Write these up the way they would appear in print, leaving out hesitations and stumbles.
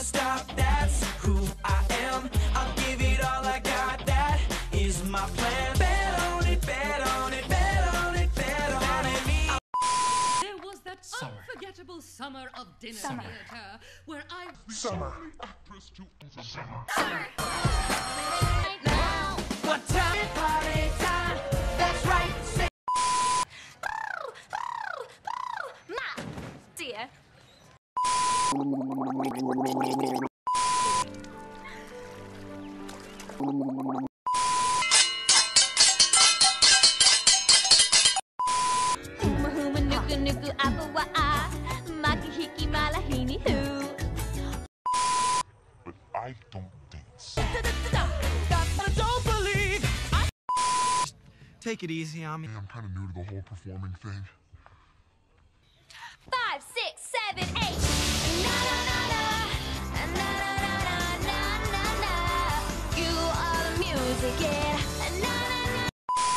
stop, that's who I am. I'll give it all I got, that is my plan. Bet on it, bet on it, bet on it, bet on it. There was that unforgettable summer of dinner theater where I... Summer. Summer. Right now, what time? Party time, that's right. Say Ma, dear. Huma huma nuku nuku apawa a makihiki malahini hu. But I don't dance. I don't believe Take it easy on me. I'm kind of new to the whole performing thing. 5, 6, 7, 8. Na na na na, na na na na na na. You are the music, yeah. Na na na.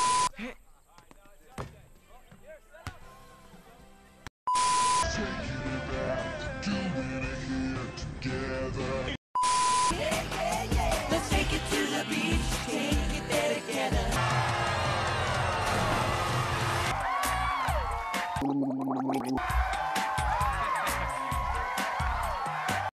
Taking it back, doing it here together. let's take it to the beach, take it there together.